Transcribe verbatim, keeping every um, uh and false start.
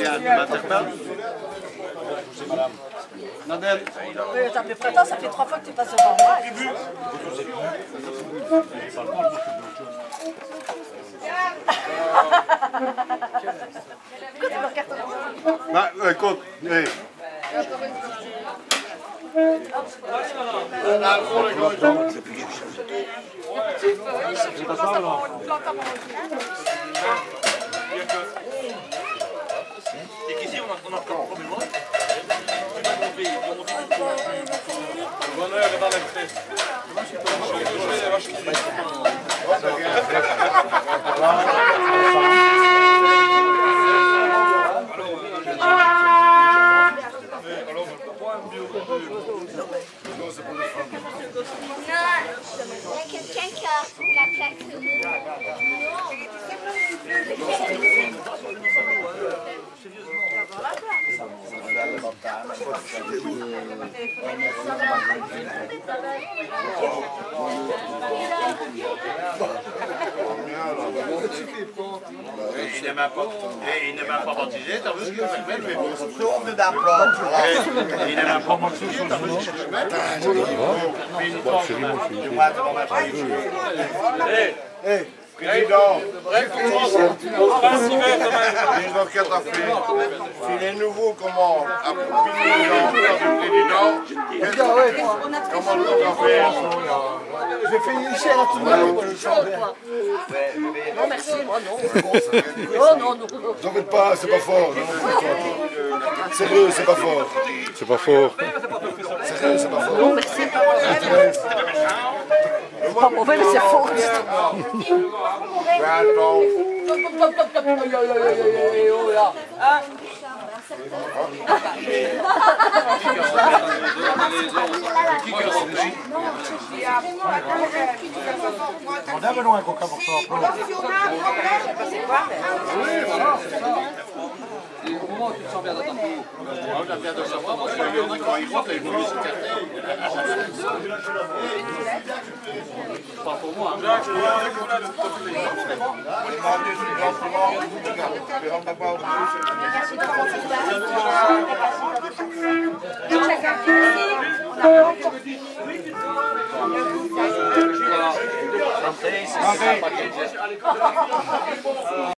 Bien, tu m'interpelles? Nadèle. Mais t'as plus près, ça fait trois fois que tu passes devant moi. Bah, écoute, hey. Et qu'ici on a encore un problème. Le bonheur est dans l'excès. Il y a quelqu'un qui a la plaque sur nous. Il ne m'a pas, il ne m'a pas baptisé, t'as vu ce que je fais? Tourne d'applaud. Il ne m'a pas baptisé, t'as vu ce que je fais? Hey, président. Président, qu'est-ce que t'as fait? S'il est nouveau, comment appuyer dans le président? Comment le temps faire? J'ai fait une échelle à tout le monde pour le changer. Non, merci, moi non. Non, non, non. N'en faites pas, c'est pas fort. Sérieux, c'est pas fort. C'est pas fort. Sérieux, c'est pas fort. Non, merci. C'est pas mauvais, mais c'est fort. On a besoin d'un coca pour ça. Au moment où tu te sens bien dans ta peau. Moi, j'aime bien de savoir, parce qu'il y en a quand ils voient que les nourrices Pas pour moi. Santé, santé.